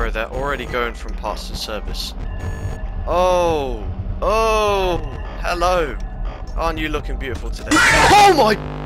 Bro, they're already going from parts to service. Oh! Oh! Hello! Aren't you looking beautiful today? Oh my